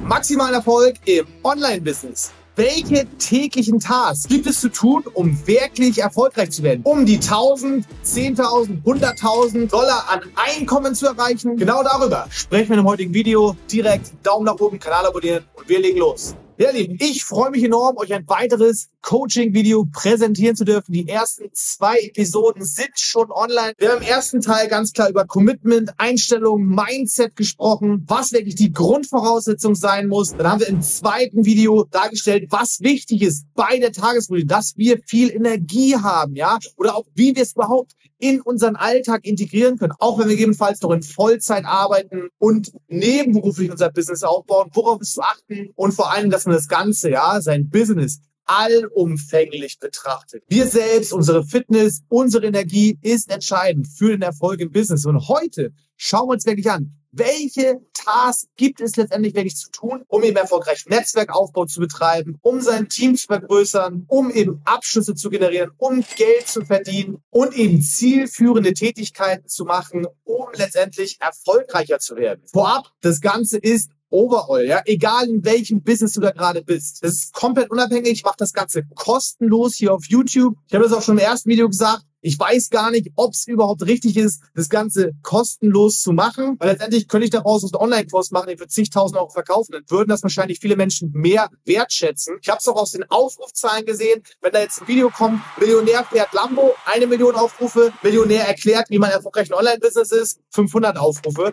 Maximalen Erfolg im Online-Business. Welche täglichen Tasks gibt es zu tun, um wirklich erfolgreich zu werden? Um die 1000, 10.000, 100.000 Dollar an Einkommen zu erreichen? Genau darüber sprechen wir im heutigen Video. Direkt Daumen nach oben, Kanal abonnieren und wir legen los. Ja, Lieben, ich freue mich enorm, euch ein weiteres Coaching-Video präsentieren zu dürfen. Die ersten 2 Episoden sind schon online. Wir haben im ersten Teil ganz klar über Commitment, Einstellung, Mindset gesprochen, was wirklich die Grundvoraussetzung sein muss. Dann haben wir im zweiten Video dargestellt, was wichtig ist bei der Tagesroutine, dass wir viel Energie haben, ja, oder auch wie wir es überhaupt in unseren Alltag integrieren können, auch wenn wir gegebenenfalls noch in Vollzeit arbeiten und nebenberuflich unser Business aufbauen, worauf ist zu achten und vor allem, dass man das Ganze, ja, sein Business allumfänglich betrachtet. Wir selbst, unsere Fitness, unsere Energie ist entscheidend für den Erfolg im Business. Und heute schauen wir uns wirklich an, welche Tasks gibt es letztendlich wirklich zu tun, um eben erfolgreich Netzwerkaufbau zu betreiben, um sein Team zu vergrößern, um eben Abschlüsse zu generieren, um Geld zu verdienen und eben zielführende Tätigkeiten zu machen, um letztendlich erfolgreicher zu werden. Vorab, das Ganze ist overall, ja, egal in welchem Business du da gerade bist. Das ist komplett unabhängig. Ich mache das Ganze kostenlos hier auf YouTube. Ich habe das auch schon im ersten Video gesagt. Ich weiß gar nicht, ob es überhaupt richtig ist, das Ganze kostenlos zu machen, weil letztendlich könnte ich daraus einen Online-Kurs machen, den für zigtausend Euro verkaufen. Dann würden das wahrscheinlich viele Menschen mehr wertschätzen. Ich habe es auch aus den Aufrufzahlen gesehen. Wenn da jetzt ein Video kommt, Millionär fährt Lambo, 1 Million Aufrufe, Millionär erklärt, wie man erfolgreich ein Online-Business ist, 500 Aufrufe.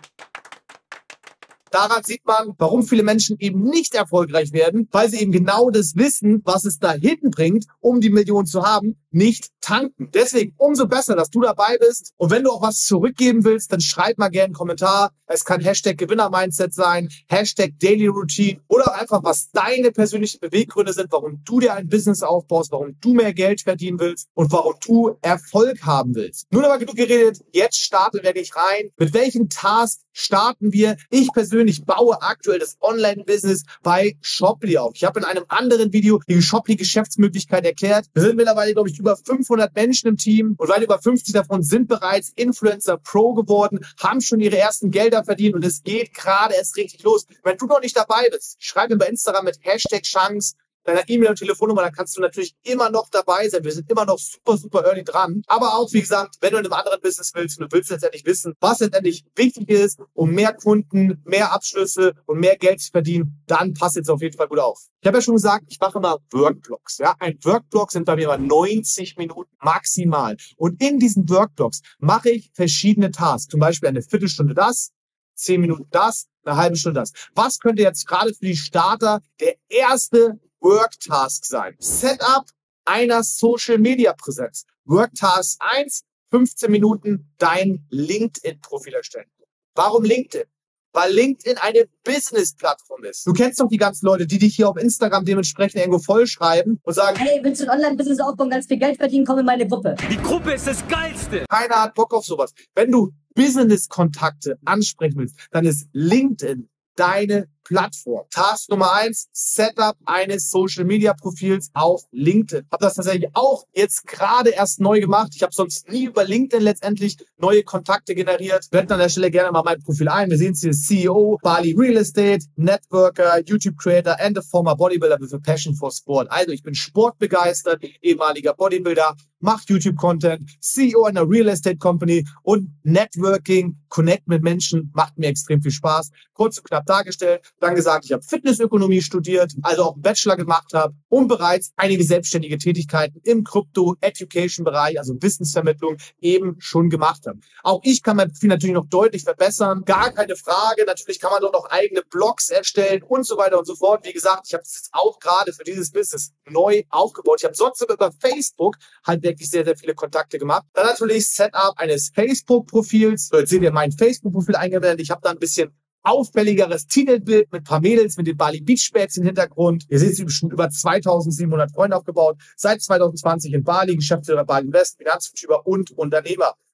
Daran sieht man, warum viele Menschen eben nicht erfolgreich werden, weil sie eben genau das Wissen, was es da hinten bringt, um die Million zu haben, nicht tanken. Deswegen umso besser, dass du dabei bist. Und wenn du auch was zurückgeben willst, dann schreib mal gerne einen Kommentar. Es kann Hashtag Gewinner-Mindset sein, Hashtag Daily Routine oder auch einfach, was deine persönlichen Beweggründe sind, warum du dir ein Business aufbaust, warum du mehr Geld verdienen willst und warum du Erfolg haben willst. Nun aber genug geredet, jetzt starten wir wirklich rein. Mit welchen Tasks starten wir? Ich persönlich baue aktuell das Online-Business bei Shoply auf. Ich habe in einem anderen Video die Shoply-Geschäftsmöglichkeit erklärt. Wir sind mittlerweile, glaube ich, über 500 Menschen im Team und weit über 50 davon sind bereits Influencer Pro geworden, haben schon ihre ersten Gelder verdient und es geht gerade erst richtig los. Wenn du noch nicht dabei bist, schreib mir bei Instagram mit Hashtag Chance deiner E-Mail und Telefonnummer, dann kannst du natürlich immer noch dabei sein. Wir sind immer noch super early dran. Aber auch, wie gesagt, wenn du in einem anderen Business willst und du willst letztendlich wissen, was letztendlich wichtig ist, um mehr Kunden, mehr Abschlüsse und mehr Geld zu verdienen, dann passt jetzt auf jeden Fall gut auf. Ich habe ja schon gesagt, ich mache immer Workblocks. Ja? Ein Workblock sind bei mir immer 90 Minuten maximal. Und in diesen Workblocks mache ich verschiedene Tasks. Zum Beispiel eine Viertelstunde das, 10 Minuten das, eine halbe Stunde das. Was könnte jetzt gerade für die Starter der erste Work-Task sein? Setup einer Social-Media-Präsenz. Work-Task 1, 15 Minuten dein LinkedIn-Profil erstellen. Warum LinkedIn? Weil LinkedIn eine Business-Plattform ist. Du kennst doch die ganzen Leute, die dich hier auf Instagram dementsprechend irgendwo vollschreiben und sagen, hey, willst du ein Online-Business aufbauen, ganz viel Geld verdienen, komm in meine Gruppe. Die Gruppe ist das Geilste. Keiner hat Bock auf sowas. Wenn du Business-Kontakte ansprechen willst, dann ist LinkedIn deine Plattform. Task Nummer 1, Setup eines Social-Media-Profils auf LinkedIn. Habe das tatsächlich auch jetzt gerade erst neu gemacht. Ich habe sonst nie über LinkedIn letztendlich neue Kontakte generiert. Blenden an der Stelle gerne mal mein Profil ein. Wir sehen es hier, CEO, Bali Real Estate, Networker, YouTube-Creator and a former Bodybuilder with a passion for sport. Also ich bin sportbegeistert, ehemaliger Bodybuilder, mache YouTube-Content, CEO einer Real Estate Company und Networking, Connect mit Menschen, macht mir extrem viel Spaß. Kurz und knapp dargestellt. Dann gesagt, ich habe Fitnessökonomie studiert, also auch einen Bachelor gemacht habe und bereits einige selbstständige Tätigkeiten im Crypto-Education-Bereich, also Wissensvermittlung, eben schon gemacht habe. Auch ich kann mein Profil natürlich noch deutlich verbessern, gar keine Frage. Natürlich kann man dort noch eigene Blogs erstellen und so weiter und so fort. Wie gesagt, ich habe es jetzt auch gerade für dieses Business neu aufgebaut. Ich habe sonst sogar über Facebook halt wirklich sehr viele Kontakte gemacht. Dann natürlich Setup eines Facebook-Profils. So, jetzt seht ihr mein Facebook-Profil eingeblendet. Ich habe da ein bisschen auffälligeres Titelbild mit ein paar Mädels mit den Bali Beach Bags im Hintergrund. Ihr seht, sie bestimmt über 2700 Freunde aufgebaut. Seit 2020 in Bali, Geschäftsführer Bali Invest, Finanztyper und Unternehmer.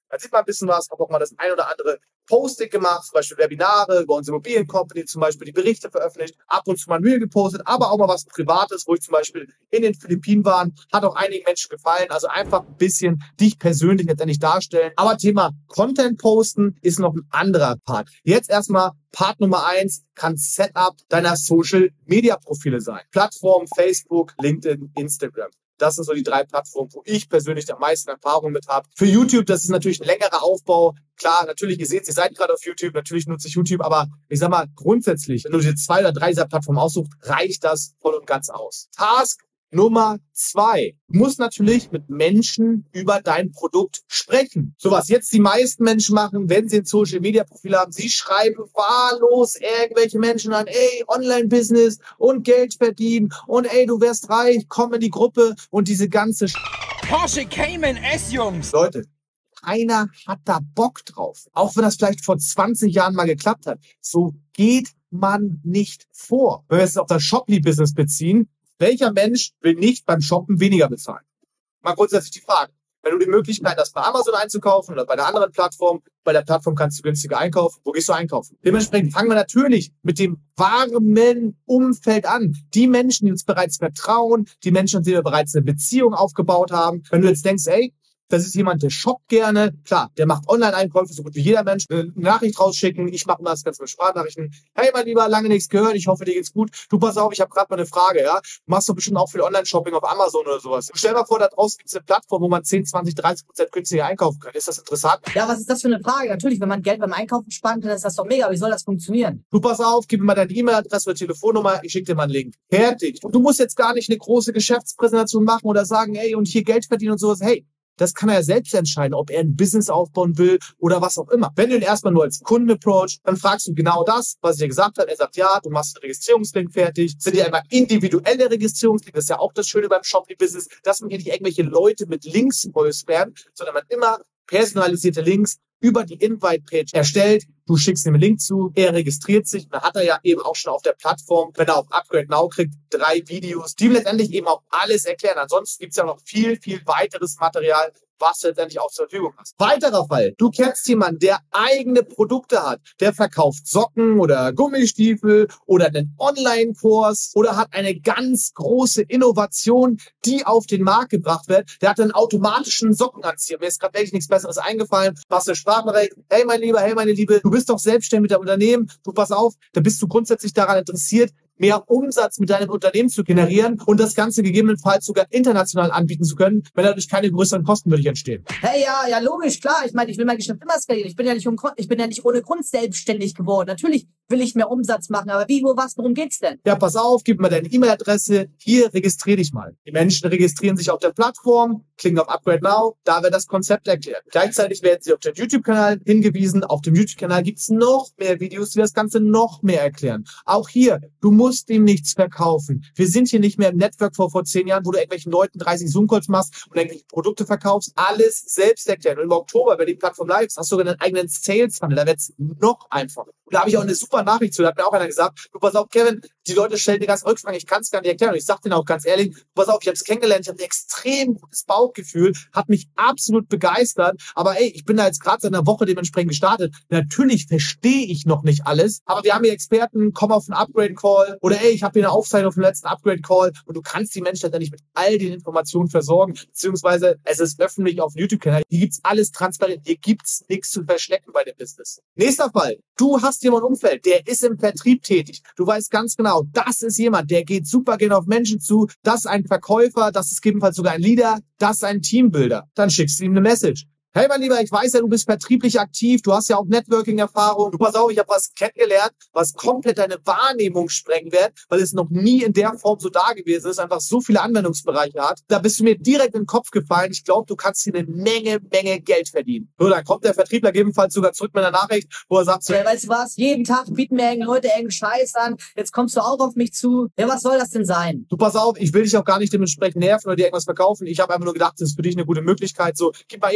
Da sieht man ein bisschen was, habe auch mal das ein oder andere Posting gemacht, zum Beispiel Webinare über unsere Immobiliencompany, zum Beispiel die Berichte veröffentlicht, ab und zu mal ein Reel gepostet, aber auch mal was Privates, wo ich zum Beispiel in den Philippinen war, hat auch einigen Menschen gefallen, also einfach ein bisschen dich persönlich letztendlich darstellen. Aber Thema Content posten ist noch ein anderer Part. Jetzt erstmal Part Nummer 1 kann Setup deiner Social Media Profile sein. Plattformen Facebook, LinkedIn, Instagram. Das sind so die 3 Plattformen, wo ich persönlich am meisten Erfahrung mit habe. Für YouTube, das ist natürlich ein längerer Aufbau. Klar, natürlich, ihr seht, ihr seid gerade auf YouTube, natürlich nutze ich YouTube, aber ich sag mal, grundsätzlich, wenn du dir 2 oder 3 dieser Plattformen aussuchst, reicht das voll und ganz aus. Task Nummer 2. Du musst natürlich mit Menschen über dein Produkt sprechen. So was jetzt die meisten Menschen machen, wenn sie ein Social Media Profil haben, sie schreiben wahllos irgendwelche Menschen an, ey, Online-Business und Geld verdienen und ey, du wärst reich, komm in die Gruppe und diese ganze Porsche Cayman S, Jungs. Leute, keiner hat da Bock drauf. Auch wenn das vielleicht vor 20 Jahren mal geklappt hat. So geht man nicht vor. Wenn wir es auf das Shoply-Business beziehen, welcher Mensch will nicht beim Shoppen weniger bezahlen? Mal grundsätzlich die Frage. Wenn du die Möglichkeit hast, bei Amazon einzukaufen oder bei einer anderen Plattform, bei der Plattform kannst du günstiger einkaufen. Wo gehst du einkaufen? Dementsprechend fangen wir natürlich mit dem warmen Umfeld an. Die Menschen, die uns bereits vertrauen, die Menschen, mit denen wir bereits eine Beziehung aufgebaut haben. Wenn du jetzt denkst, ey, das ist jemand, der shoppt gerne. Klar, der macht Online-Einkäufe, so gut wie jeder Mensch. Eine Nachricht rausschicken. Ich mache immer das Ganze mit Sprachnachrichten. Hey, mein Lieber, lange nichts gehört. Ich hoffe, dir geht's gut. Du, pass auf, ich habe gerade mal eine Frage. Ja, du machst doch bestimmt auch viel Online-Shopping auf Amazon oder sowas. Stell dir mal vor, da draußen gibt's eine Plattform, wo man 10, 20, 30% günstiger einkaufen kann. Ist das interessant? Ja, was ist das für eine Frage? Natürlich, wenn man Geld beim Einkaufen sparen kann, ist das doch mega. Wie soll das funktionieren? Du, pass auf, gib mir mal deine E-Mail-Adresse oder Telefonnummer. Ich schicke dir mal einen Link. Fertig. Und du musst jetzt gar nicht eine große Geschäftspräsentation machen oder sagen, ey, und hier Geld verdienen und sowas. Hey, das kann er ja selbst entscheiden, ob er ein Business aufbauen will oder was auch immer. Wenn du ihn erstmal nur als Kunden approach, dann fragst du genau das, was ich dir gesagt habe. Er sagt, ja, du machst einen Registrierungslink fertig. Das sind ja immer individuelle Registrierungslinks. Das ist ja auch das Schöne beim Shoply-Business, dass man hier nicht irgendwelche Leute mit Links voll spammt, sondern man immer personalisierte Links über die Invite-Page erstellt. Du schickst ihm einen Link zu, er registriert sich. Dann hat er ja eben auch schon auf der Plattform, wenn er auf Upgrade Now kriegt, 3 Videos, die ihm letztendlich eben auch alles erklären. Ansonsten gibt es ja noch viel, viel weiteres Material, was du letztendlich auch zur Verfügung hast. Weiterer Fall. Du kennst jemanden, der eigene Produkte hat. Der verkauft Socken oder Gummistiefel oder einen Online-Kurs oder hat eine ganz große Innovation, die auf den Markt gebracht wird. Der hat einen automatischen Sockenanzieher. Mir ist gerade wirklich nichts Besseres eingefallen. Machst du Sprachnachricht. Hey, mein Lieber, hey, meine Liebe, du bist doch selbstständig mit deinem Unternehmen. Du pass auf, da bist du grundsätzlich daran interessiert, mehr Umsatz mit deinem Unternehmen zu generieren und das Ganze gegebenenfalls sogar international anbieten zu können, wenn dadurch keine größeren Kosten für dich entstehen. Hey, ja, logisch, klar. Ich meine, ich will mein Geschäft immer skalieren. Ich bin ja nicht ohne Grund selbstständig geworden. Natürlich will ich mehr Umsatz machen, aber wie, wo, was, worum geht's denn? Ja, pass auf, gib mir deine E-Mail-Adresse. Hier, registrier dich mal. Die Menschen registrieren sich auf der Plattform, klicken auf Upgrade Now, da wird das Konzept erklärt. Gleichzeitig werden sie auf den YouTube-Kanal hingewiesen. Auf dem YouTube-Kanal gibt's noch mehr Videos, die das Ganze noch mehr erklären. Auch hier, du musst ihm nichts verkaufen. Wir sind hier nicht mehr im Network vor 10 Jahren, wo du irgendwelchen Leuten 30 Zoom-Calls machst und irgendwelche Produkte verkaufst. Alles selbst erklären. Und im Oktober, wenn die Plattform live ist, hast du sogar einen eigenen Sales-Funnel. Da wird's noch einfacher. Und da habe ich auch eine super Nachricht zu. Da hat mir auch einer gesagt, du pass auf, Kevin, die Leute stellen dir ganz Rückfragen, ich kann es gar nicht erklären. Und ich sage denen auch ganz ehrlich, du pass auf, ich habe es kennengelernt, ich habe ein extrem gutes Bauchgefühl, hat mich absolut begeistert. Aber ey, ich bin da jetzt gerade seit einer Woche dementsprechend gestartet. Natürlich verstehe ich noch nicht alles, aber wir haben hier Experten, komm auf einen Upgrade-Call oder ey, ich habe hier eine Aufzeichnung vom letzten Upgrade-Call und du kannst die Menschen letztendlich mit all den Informationen versorgen, beziehungsweise es ist öffentlich auf dem YouTube-Kanal. Hier gibt's alles transparent, hier gibt's nichts zu verstecken bei dem Business. Nächster Fall, du hast jemanden im Umfeld, der ist im Vertrieb tätig. Du weißt ganz genau, das ist jemand, der geht super gerne auf Menschen zu, das ist ein Verkäufer, das ist gegebenenfalls sogar ein Leader, das ist ein Teambuilder. Dann schickst du ihm eine Message. Hey, mein Lieber, ich weiß ja, du bist vertrieblich aktiv, du hast ja auch Networking-Erfahrung. Du pass auf, ich habe was kennengelernt, was komplett deine Wahrnehmung sprengen wird, weil es noch nie in der Form so da gewesen ist, einfach so viele Anwendungsbereiche hat. Da bist du mir direkt in den Kopf gefallen. Ich glaube, du kannst hier eine Menge Geld verdienen. So, dann kommt der Vertriebler gegebenenfalls sogar zurück mit einer Nachricht, wo er sagt so, Ja, weißt du was? Jeden Tag bieten mir irgendwelche Leute irgendeinen Scheiß an. Jetzt kommst du auch auf mich zu. Ja, was soll das denn sein? du pass auf, ich will dich auch gar nicht dementsprechend nerven oder dir irgendwas verkaufen. Ich habe einfach nur gedacht, das ist für dich eine gute Möglichkeit. So, gib mal E-Mail-Adresse,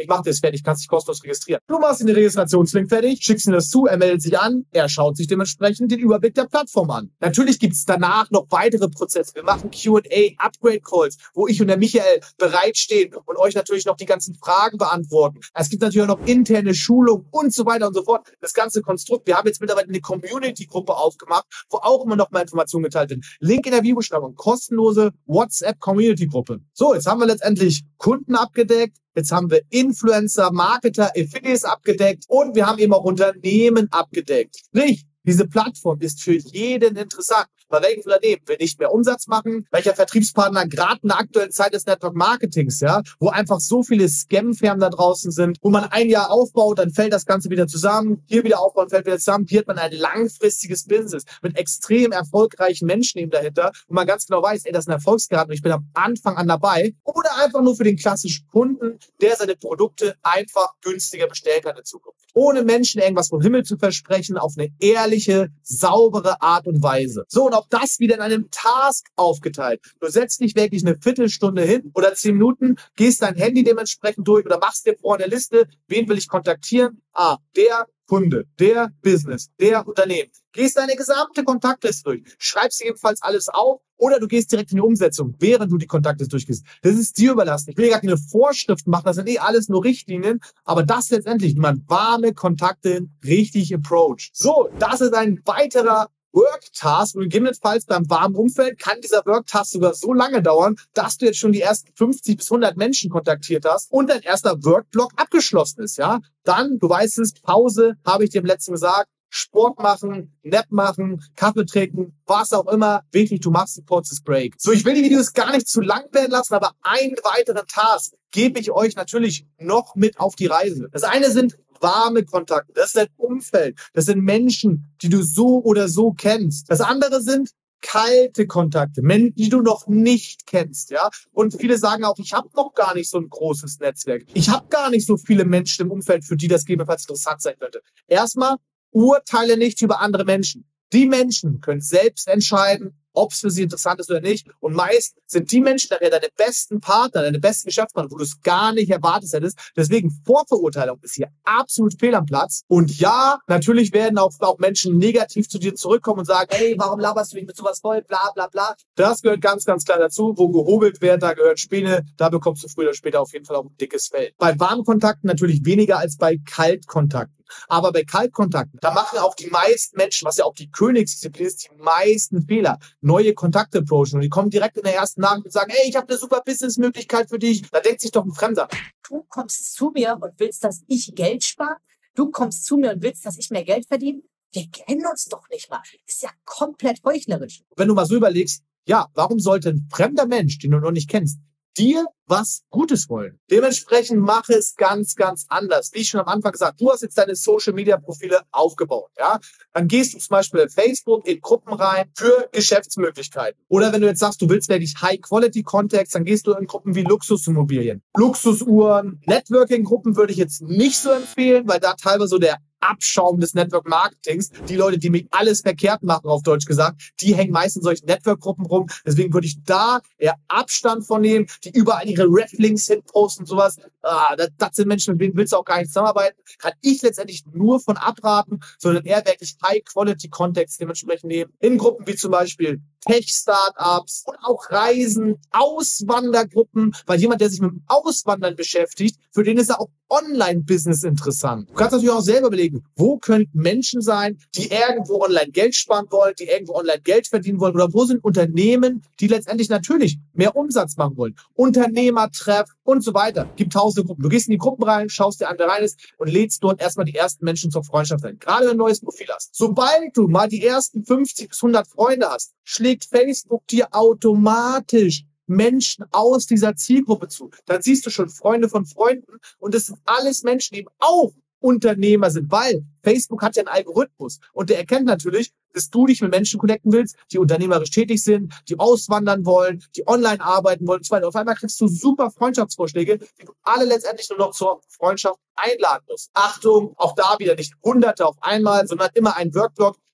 ich mache das fertig, kannst dich kostenlos registrieren. Du machst den Registrationslink fertig, schickst ihm das zu, er meldet sich an, er schaut sich dementsprechend den Überblick der Plattform an. Natürlich gibt es danach noch weitere Prozesse. Wir machen Q&A, Upgrade-Calls, wo ich und der Michael bereitstehen und euch natürlich noch die ganzen Fragen beantworten. Es gibt natürlich auch noch interne Schulungen und so weiter und so fort. Das ganze Konstrukt. Wir haben jetzt mittlerweile eine Community-Gruppe aufgemacht, wo auch immer noch mal Informationen geteilt werden. Link in der Videobeschreibung. Kostenlose WhatsApp-Community-Gruppe. So, jetzt haben wir letztendlich Kunden abgedeckt. Jetzt haben wir Influencer, Marketer, Affiliates abgedeckt und wir haben eben auch Unternehmen abgedeckt. Sprich, diese Plattform ist für jeden interessant. Bei welchem Unternehmen will nicht mehr Umsatz machen? Welcher Vertriebspartner gerade in der aktuellen Zeit des Network Marketings, ja, wo einfach so viele Scam-Firmen da draußen sind, wo man ein Jahr aufbaut, dann fällt das Ganze wieder zusammen, hier wieder aufbauen, fällt wieder zusammen. Hier hat man ein langfristiges Business mit extrem erfolgreichen Menschen eben dahinter, wo man ganz genau weiß, ey, das ist ein Erfolgsgarant und ich bin am Anfang an dabei. Oder einfach nur für den klassischen Kunden, der seine Produkte einfach günstiger bestellen kann in Zukunft. Ohne Menschen irgendwas vom Himmel zu versprechen, auf eine ehrliche, saubere Art und Weise. So, und auch das wieder in einem Task aufgeteilt. Du setzt dich wirklich eine Viertelstunde hin oder 10 Minuten, gehst dein Handy dementsprechend durch oder machst dir vor eine Liste, wen will ich kontaktieren? Der Kunde, der Business, der Unternehmen. Gehst deine gesamte Kontaktliste durch, schreibst ebenfalls alles auf oder du gehst direkt in die Umsetzung, während du die Kontaktliste durchgehst. Das ist dir überlassen. Ich will gar keine Vorschriften machen, das sind alles nur Richtlinien, aber das letztendlich, wie man warme Kontakte richtig approach. So, das ist ein weiterer Work-Task und gegebenenfalls beim warmen Umfeld kann dieser Work-Task sogar so lange dauern, dass du jetzt schon die ersten 50 bis 100 Menschen kontaktiert hast und dein erster Work-Block abgeschlossen ist, ja. Dann, du weißt es, Pause, habe ich dir im letzten gesagt, Sport machen, Nap machen, Kaffee trinken, was auch immer. Wirklich, du machst ein kurzes Break. So, ich will die Videos gar nicht zu lang werden lassen, aber einen weiteren Task gebe ich euch natürlich noch mit auf die Reise. Das eine sind warme Kontakte, das ist dein Umfeld, das sind Menschen, die du so oder so kennst. Das andere sind kalte Kontakte, Menschen, die du noch nicht kennst, ja. Und viele sagen auch, ich habe noch gar nicht so ein großes Netzwerk. Ich habe gar nicht so viele Menschen im Umfeld, für die das gegebenenfalls interessant sein könnte. Erstmal, urteile nicht über andere Menschen. Die Menschen können selbst entscheiden, ob es für sie interessant ist oder nicht. Und meist sind die Menschen nachher deine besten Partner, deine besten Geschäftspartner, wo du es gar nicht erwartet hättest. Deswegen Vorverurteilung ist hier absolut fehl am Platz. Und ja, natürlich werden auch Menschen negativ zu dir zurückkommen und sagen, Hey, warum laberst du mich mit sowas voll, bla bla bla. Das gehört ganz, ganz klar dazu. Wo gehobelt wird, da gehören Späne. Da bekommst du früher oder später auf jeden Fall auch ein dickes Fell. Bei warmen Kontakten natürlich weniger als bei Kaltkontakten. Aber bei Kaltkontakten, da machen auch die meisten Menschen, was ja auch die Königsdisziplin ist, die meisten Fehler. Neue Kontakte approachen und die kommen direkt in der ersten Nachricht und sagen, hey, ich habe eine super Businessmöglichkeit für dich. Da denkt sich doch ein Fremder. Du kommst zu mir und willst, dass ich Geld spare? Du kommst zu mir und willst, dass ich mehr Geld verdiene? Wir kennen uns doch nicht mal. Ist ja komplett heuchlerisch. Wenn du mal so überlegst, ja, warum sollte ein fremder Mensch, den du noch nicht kennst, dir was Gutes wollen? Dementsprechend mache es ganz, ganz anders. Wie ich schon am Anfang gesagt, du hast jetzt deine Social-Media-Profile aufgebaut, ja? Dann gehst du zum Beispiel auf Facebook in Gruppen rein für Geschäftsmöglichkeiten. Oder wenn du jetzt sagst, du willst wirklich High-Quality-Context, dann gehst du in Gruppen wie Luxusimmobilien, Luxusuhren, Networking-Gruppen würde ich jetzt nicht so empfehlen, weil da teilweise so der Abschaum des Network Marketings. Die Leute, die mich alles verkehrt machen, auf Deutsch gesagt, die hängen meist in solchen Network-Gruppen rum. Deswegen würde ich da eher Abstand von nehmen, die überall ihre Ref-Links hinposten und sowas. Das sind Menschen, mit denen willst du auch gar nicht zusammenarbeiten. Kann ich letztendlich nur von abraten, sondern eher wirklich High-Quality-Kontext dementsprechend nehmen. In Gruppen wie zum Beispiel Tech-Startups und auch Reisen, Auswandergruppen, weil jemand, der sich mit dem Auswandern beschäftigt, für den ist ja auch Online-Business interessant. Du kannst natürlich auch selber überlegen, wo könnten Menschen sein, die irgendwo online Geld sparen wollen, die irgendwo online Geld verdienen wollen oder wo sind Unternehmen, die letztendlich natürlich mehr Umsatz machen wollen. Unternehmertreff und so weiter. Gibt tausende Gruppen. Du gehst in die Gruppen rein, schaust dir an, wer rein ist und lädst dort erstmal die ersten Menschen zur Freundschaft ein. Gerade wenn du ein neues Profil hast. Sobald du mal die ersten 50 bis 100 Freunde hast, schlägt Facebook dir automatisch Menschen aus dieser Zielgruppe zu. Dann siehst du schon Freunde von Freunden und das sind alles Menschen, die auch Unternehmer sind, weil Facebook hat ja einen Algorithmus und der erkennt natürlich, dass du dich mit Menschen connecten willst, die unternehmerisch tätig sind, die auswandern wollen, die online arbeiten wollen und so weiter. Auf einmal kriegst du super Freundschaftsvorschläge, die du alle letztendlich nur noch zur Freundschaft einladen musst. Achtung, auch da wieder nicht Hunderte auf einmal, sondern immer ein Workblock.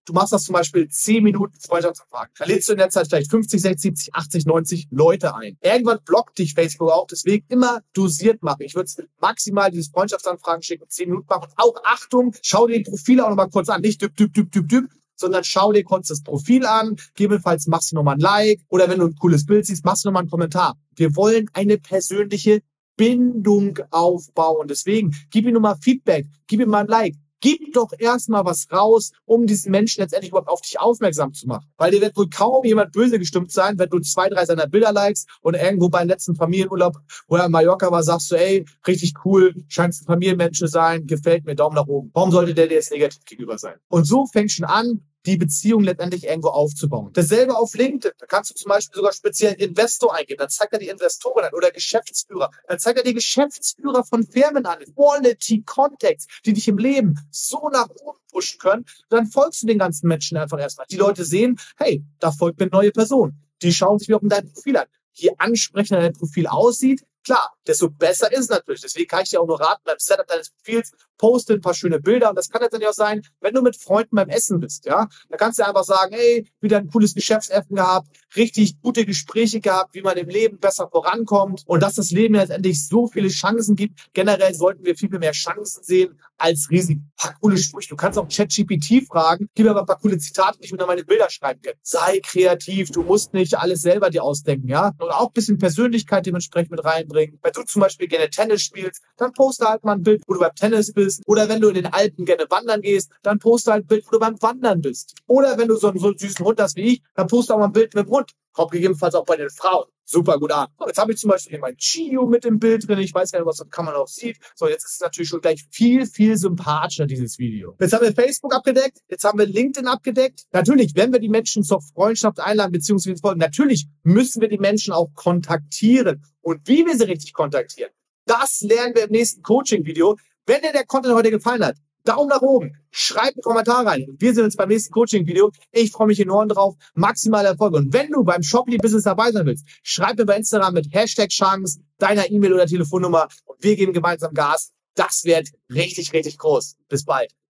Du machst das zum Beispiel 10 Minuten Freundschaftsanfragen. Da lädst du in der Zeit vielleicht 50, 60, 70, 80, 90 Leute ein. Irgendwann blockt dich Facebook auch, deswegen immer dosiert machen. Ich würde maximal diese Freundschaftsanfragen schicken, 10 Minuten machen. Und auch Achtung, schau dir die Profile auch nochmal kurz an. Nicht düpp, sondern schau dir kurz das Profil an. Gegebenenfalls machst du nochmal ein Like oder wenn du ein cooles Bild siehst, machst du nochmal einen Kommentar. Wir wollen eine persönliche Bindung aufbauen. Deswegen gib ihm nochmal Feedback, gib ihm mal ein Like. Gib doch erstmal was raus, um diesen Menschen letztendlich überhaupt auf dich aufmerksam zu machen. Weil dir wird wohl kaum jemand böse gestimmt sein, wenn du 2, 3 seiner Bilder likest und irgendwo beim letzten Familienurlaub, wo er in Mallorca war, sagst du, ey, richtig cool, scheinst ein Familienmensch zu sein, gefällt mir, Daumen nach oben. Warum sollte der dir jetzt negativ gegenüber sein? Und so fängt schon an, die Beziehung letztendlich irgendwo aufzubauen. Dasselbe auf LinkedIn. Da kannst du zum Beispiel sogar speziell Investor eingeben. Dann zeigt er die Investoren an oder Geschäftsführer. Dann zeigt er die Geschäftsführer von Firmen an. Quality Contacts, die dich im Leben so nach oben pushen können. Dann folgst du den ganzen Menschen einfach erstmal. Die Leute sehen, hey, da folgt mir eine neue Person. Die schauen sich wiederum dein Profil an. Je ansprechender dein Profil aussieht, klar, desto besser ist es natürlich. Deswegen kann ich dir auch nur raten, beim Setup deines Profils, poste ein paar schöne Bilder. Und das kann letztendlich auch sein, wenn du mit Freunden beim Essen bist, ja. Da kannst du einfach sagen, ey, wieder ein cooles Geschäftsessen gehabt, richtig gute Gespräche gehabt, wie man im Leben besser vorankommt und dass das Leben letztendlich so viele Chancen gibt. Generell sollten wir viel mehr Chancen sehen als Risiken. Ein paar coole Sprüche. Du kannst auch ChatGPT fragen, gib mir mal ein paar coole Zitate, die ich mir meine Bilder schreiben kann. Sei kreativ, du musst nicht alles selber dir ausdenken, ja. Und auch ein bisschen Persönlichkeit dementsprechend mit reinbringen. Wenn du zum Beispiel gerne Tennis spielst, dann poste halt mal ein Bild, wo du beim Tennis bist. Oder wenn du in den Alpen gerne wandern gehst, dann poste halt ein Bild, wo du beim Wandern bist. Oder wenn du so einen süßen Hund hast wie ich, dann poste auch mal ein Bild mit dem Hund. Kommt gegebenenfalls auch bei den Frauen super gut an. So, jetzt habe ich zum Beispiel hier mein Chio mit im Bild drin. Ich weiß gar nicht, was kann man auch sieht. So, jetzt ist es natürlich schon gleich viel sympathischer, dieses Video. Jetzt haben wir Facebook abgedeckt. Jetzt haben wir LinkedIn abgedeckt. Natürlich, wenn wir die Menschen zur Freundschaft einladen, beziehungsweise folgen, natürlich müssen wir die Menschen auch kontaktieren. Und wie wir sie richtig kontaktieren, das lernen wir im nächsten Coaching-Video. Wenn dir der Content heute gefallen hat, Daumen nach oben, schreib einen Kommentar rein. Wir sehen uns beim nächsten Coaching-Video. Ich freue mich enorm drauf. Maximale Erfolg. Und wenn du beim Shoply-Business dabei sein willst, schreib mir bei Instagram mit #Chance, deiner E-Mail oder Telefonnummer und wir geben gemeinsam Gas. Das wird richtig groß. Bis bald.